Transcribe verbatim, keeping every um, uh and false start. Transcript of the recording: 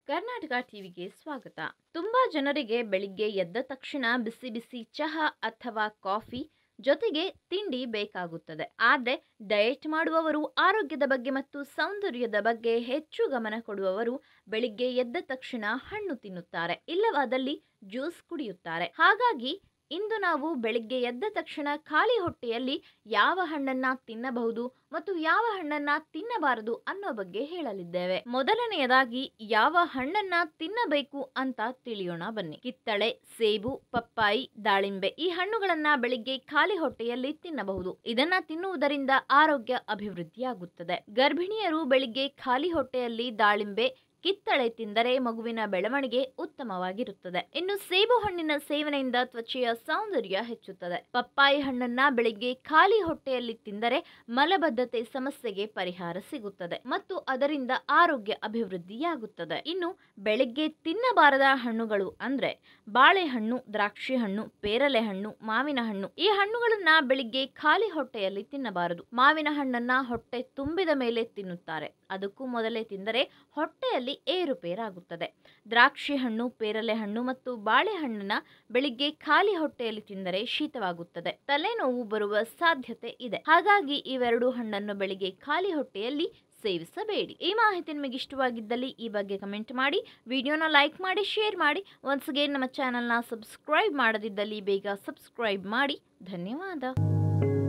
ಕರ್ನಾಟಕ ಟಿವಿಗೆ ಸ್ವಾಗತ. ತುಂಬಾ ಜನರಿಗೆ ಬೆಳಿಗ್ಗೆ ಎದ್ದ ತಕ್ಷಣ ಬಿಸಿ ಬಿಸಿ ಚಹಾ ಅಥವಾ ಕಾಫಿ ಜೊತೆಗೆ ತಿಂಡಿ ಬೇಕಾಗುತ್ತದೆ. ಆದರೆ ಡಯಟ್ ಮಾಡುವವರು, ಆರೋಗ್ಯದ ಬಗ್ಗೆ ಮತ್ತು ಸೌಂದರ್ಯದ ಬಗ್ಗೆ ಹೆಚ್ಚು ಗಮನ ಕೊಡುವವರು ಬೆಳಿಗ್ಗೆ ಎದ್ದ ತಕ್ಷಣ ಹಣ್ಣು ತಿನ್ನುತ್ತಾರೆ, ಇಲ್ಲವಾದಲ್ಲಿ ಜ್ಯೂಸ್ ಕುಡಿಯುತ್ತಾರೆ. ಹಾಗಾಗಿ ಇಂದು ನಾವು ಬೆಳಿಗ್ಗೆ ಎದ್ದ ತಕ್ಷಣ ಖಾಲಿ ಹೊಟ್ಟೆಯಲ್ಲಿ ಯಾವ ಹಣ್ಣನ್ನ ತಿನ್ನಬಹುದು ಮತ್ತು ಯಾವ ಹಣ್ಣನ್ನ ತಿನ್ನಬಾರದು ಅನ್ನೋ ಬಗ್ಗೆ ಹೇಳಲಿದ್ದೇವೆ. ಮೊದಲನೆಯದಾಗಿ ಯಾವ ಹಣ್ಣನ್ನ ತಿನ್ನಬೇಕು ಅಂತ ತಿಳಿಯೋಣ ಬನ್ನಿ. ಕಿತ್ತಳೆ, ಸೇಬು, ಪಪ್ಪಾಯಿ, ದಾಳಿಂಬೆ ಈ ಹಣ್ಣುಗಳನ್ನ ಬೆಳಿಗ್ಗೆ ಖಾಲಿ ಹೊಟ್ಟೆಯಲ್ಲಿ ತಿನ್ನಬಹುದು. ಇದನ್ನ ತಿನ್ನುವುದರಿಂದ ಆರೋಗ್ಯ ಅಭಿವೃದ್ಧಿಯಾಗುತ್ತದೆ. ಗರ್ಭಿಣಿಯರು ಬೆಳಿಗ್ಗೆ ಖಾಲಿ ಹೊಟ್ಟೆಯಲ್ಲಿ ದಾಳಿಂಬೆ, ಕಿತ್ತಳೆ ತಿಂದರೆ ಮಗುವಿನ ಬೆಳವಣಿಗೆ ಉತ್ತಮವಾಗಿರುತ್ತದೆ. ಇನ್ನು ಸೇಬು ಹಣ್ಣಿನ ಸೇವನೆಯಿಂದ ತ್ವಚೆಯ ಸೌಂದರ್ಯ ಹೆಚ್ಚುತ್ತದೆ. ಪಪ್ಪಾಯಿ ಹಣ್ಣನ್ನ ಬೆಳಿಗ್ಗೆ ಖಾಲಿ ಹೊಟ್ಟೆಯಲ್ಲಿ ತಿಂದರೆ ಮಲಬದ್ಧತೆ ಸಮಸ್ಯೆಗೆ ಪರಿಹಾರ ಸಿಗುತ್ತದೆ ಮತ್ತು ಅದರಿಂದ ಆರೋಗ್ಯ ಅಭಿವೃದ್ಧಿಯಾಗುತ್ತದೆ. ಇನ್ನು ಬೆಳಿಗ್ಗೆ ತಿನ್ನಬಾರದ ಹಣ್ಣುಗಳು ಅಂದ್ರೆ ಬಾಳೆಹಣ್ಣು, ದ್ರಾಕ್ಷಿ ಹಣ್ಣು, ಪೇರಲೆ ಹಣ್ಣು, ಮಾವಿನ ಹಣ್ಣು. ಈ ಹಣ್ಣುಗಳನ್ನ ಬೆಳಿಗ್ಗೆ ಖಾಲಿ ಹೊಟ್ಟೆಯಲ್ಲಿ ತಿನ್ನಬಾರದು. ಮಾವಿನ ಹಣ್ಣನ್ನ ಹೊಟ್ಟೆ ತುಂಬಿದ ಮೇಲೆ ತಿನ್ನುತ್ತಾರೆ. ಅದಕ್ಕೂ ಮೊದಲೇ ತಿಂದರೆ ಹೊಟ್ಟೆಯಲ್ಲಿ ಏರುಪೇರಾಗುತ್ತದೆ. ದ್ರಾಕ್ಷಿ ಹಣ್ಣು, ಪೇರಲೆ ಹಣ್ಣು ಮತ್ತು ಬಾಳೆಹಣ್ಣನ್ನ ಬೆಳಿಗ್ಗೆ ಖಾಲಿ ಹೊಟ್ಟೆಯಲ್ಲಿ ತಿಂದರೆ ಶೀತವಾಗುತ್ತದೆ, ತಲೆನೋವು ಬರುವ ಸಾಧ್ಯತೆ ಇದೆ. ಹಾಗಾಗಿ ಇವೆರಡು ಹಣ್ಣನ್ನು ಬೆಳಿಗ್ಗೆ ಖಾಲಿ ಹೊಟ್ಟೆಯಲ್ಲಿ ಸೇವಿಸಬೇಡಿ. ಈ ಮಾಹಿತಿ ನಿಮಗೆ ಇಷ್ಟವಾಗಿದ್ದಲ್ಲಿ ಈ ಬಗ್ಗೆ ಕಮೆಂಟ್ ಮಾಡಿ, ವಿಡಿಯೋನ ಲೈಕ್ ಮಾಡಿ, ಶೇರ್ ಮಾಡಿ. ಒನ್ಸ್ ಅಗೇನ್ ನಮ್ಮ ಚಾನೆಲ್ನ ಸಬ್ಸ್ಕ್ರೈಬ್ ಮಾಡದಿದ್ದಲ್ಲಿ ಬೇಗ ಸಬ್ಸ್ಕ್ರೈಬ್ ಮಾಡಿ. ಧನ್ಯವಾದ.